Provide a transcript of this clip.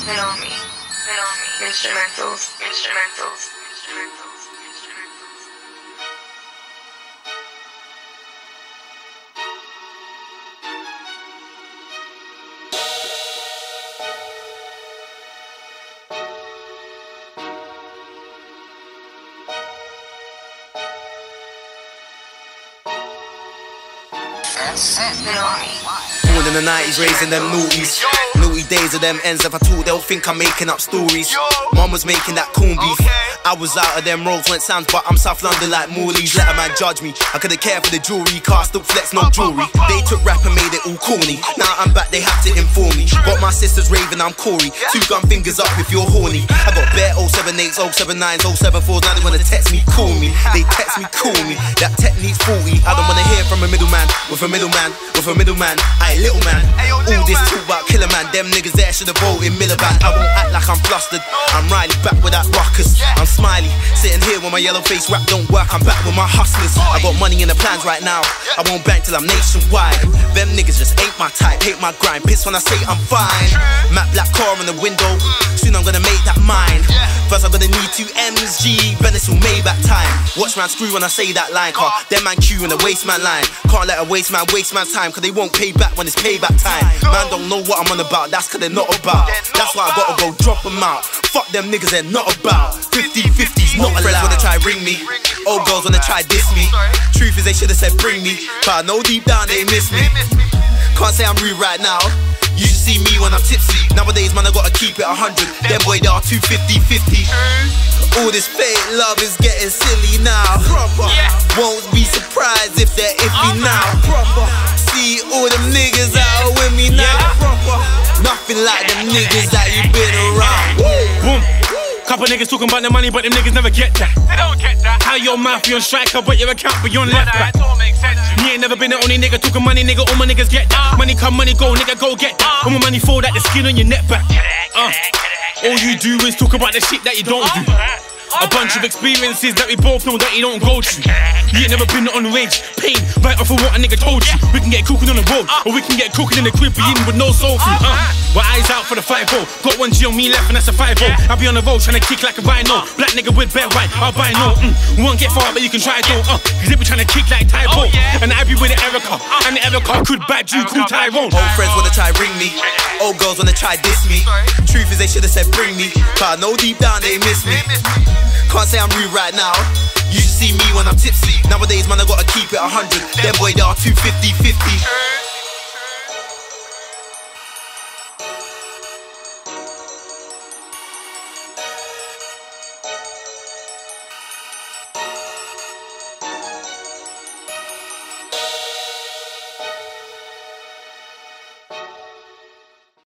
Instrumentals. Born in the 90s, raising them naughties. Naughty days of them ends. If I talk, they'll think I'm making up stories. Mum was making that corn beef. I was out of them roads, went sounds, but I'm South London like Morley's. Let a man judge me. I couldn't care for the jewelry, car still flex, no jewelry. They took rap and made it all corny. Now I'm back, they have to inform me. Got my sisters raving, I'm Corey. 2 gun fingers up if you're horny. I got bare 078s, 079s, 074s. Now they wanna text me, call me. They text me, call me. That technique's faulty. I don't wanna hear from a middleman. With a middleman, aye, little man. All this talk about killer man, them niggas there should've voted Miliband. I won't act like I'm flustered. I'm Riley back with that ruckus. I'm smiley, sitting here when my yellow face rap don't work. I'm back with my hustlers. I got money in the plans right now. I won't bank till I'm nationwide. Them niggas just ain't my type. Hate my grind, piss when I say I'm fine. Matte black car in the window. Soon I'm gonna make that mine. First I'm gonna need 2 M's, G, Venice or Maybach time. Watch man screw when I say that line. Car, them man Q in the waste man line. Can't let a waste man's time, cause they won't pay back when it's payback time. Man don't know what I'm on about, that's cause they're not about. That's why I gotta go drop them out. Fuck them niggas, they're not about. 50-50's not allowed. Friends wanna try ring me, old girls wanna try diss me. Truth is they should've said bring me, but I know deep down they miss me. Can't say I'm rude right now. You should see me when I'm tipsy. Nowadays, man, I gotta keep it 100. Them boy, they are 250-50. All this fake love is getting silly now. Won't be surprised if they're iffy now. See all them niggas out with me now. Nothing like them niggas that you been around. Boom. Couple niggas talking about the money, but them niggas never get that. They don't get that. How your mouth, you on striker, but your account, but you on left back. That don't make sense. You ain't never been the only nigga talking money, nigga. All my niggas get that. Money come, money go, nigga, go get that. All my money fall, that the skin on your neck back. All you do is talk about the shit that you don't do. A bunch of experiences that we both know that you don't go through. You ain't never been on rage, pain, right off of what a nigga told you. We can get cooking on the road, or we can get cooking in the crib, being with no soul food. My eyes out for the 5-0. Got 1 G on me left and that's a 5-0. I'll be on the road trying to kick like a rhino. Black nigga with bare white, I'll buy no. Won't get far, but you can try it though. Cause they be trying to kick like Tybo. And I be with the Erica, and the Erica could bad you, cool Tyrone. Old friends wanna try ring me, old girls wanna try diss me. Truth is they should've said bring me, but I know deep down they miss me. Can't say I'm rude right now. You should see me when I'm tipsy. Nowadays, man, I gotta keep it 100. Them boy, they are 250-50.